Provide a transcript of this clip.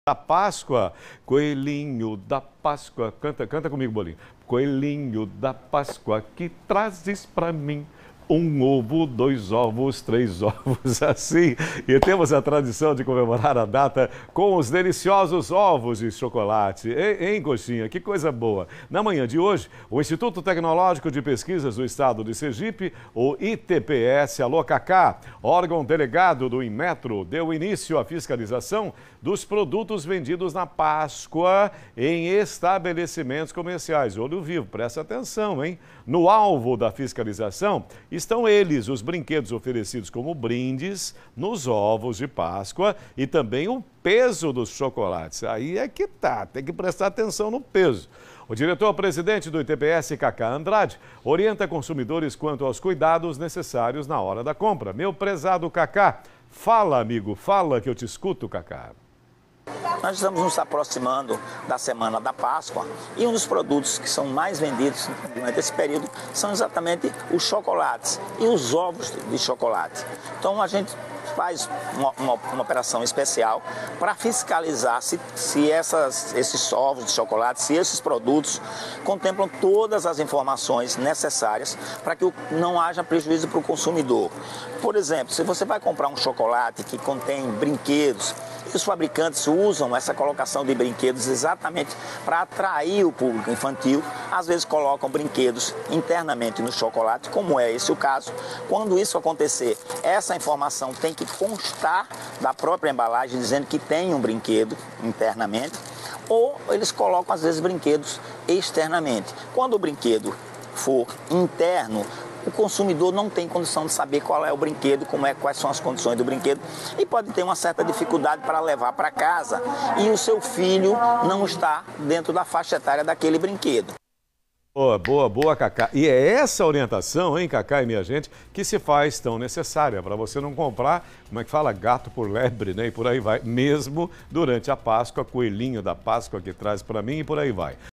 Da Páscoa, coelhinho da Páscoa, canta comigo, Bolinho. Coelhinho da Páscoa, que trazes pra mim um ovo, 2 ovos, 3 ovos, assim. E temos a tradição de comemorar a data com os deliciosos ovos de chocolate. Hein, Coxinha? Que coisa boa. Na manhã de hoje, o Instituto Tecnológico de Pesquisas do Estado de Sergipe, o ITPS, alô Cacá, órgão delegado do Inmetro, deu início à fiscalização dos produtos vendidos na Páscoa em estabelecimentos comerciais. Olho vivo, presta atenção, hein? No alvo da fiscalização estão eles, os brinquedos oferecidos como brindes nos ovos de Páscoa e também o peso dos chocolates. Aí é que tá, tem que prestar atenção no peso. O diretor-presidente do ITPS, Cacá Andrade, orienta consumidores quanto aos cuidados necessários na hora da compra. Meu prezado Cacá, fala, amigo, fala que eu te escuto, Cacá. Nós estamos nos aproximando da Semana da Páscoa e um dos produtos que são mais vendidos durante esse período são exatamente os chocolates e os ovos de chocolate. Então a gente faz uma operação especial para fiscalizar se esses ovos de chocolate, se esses produtos contemplam todas as informações necessárias para que não haja prejuízo para o consumidor. Por exemplo, se você vai comprar um chocolate que contém brinquedos, os fabricantes usam essa colocação de brinquedos exatamente para atrair o público infantil. Às vezes colocam brinquedos internamente no chocolate, como é esse o caso. Quando isso acontecer, essa informação tem que constar da própria embalagem, dizendo que tem um brinquedo internamente, ou eles colocam às vezes brinquedos externamente. Quando o brinquedo for interno, o consumidor não tem condição de saber qual é o brinquedo, quais são as condições do brinquedo e pode ter uma certa dificuldade para levar para casa e o seu filho não está dentro da faixa etária daquele brinquedo. Boa, Cacá. E é essa orientação, hein, Cacá e minha gente, que se faz tão necessária para você não comprar, como é que fala, gato por lebre, né? E por aí vai, mesmo durante a Páscoa, coelhinho da Páscoa que traz para mim e por aí vai.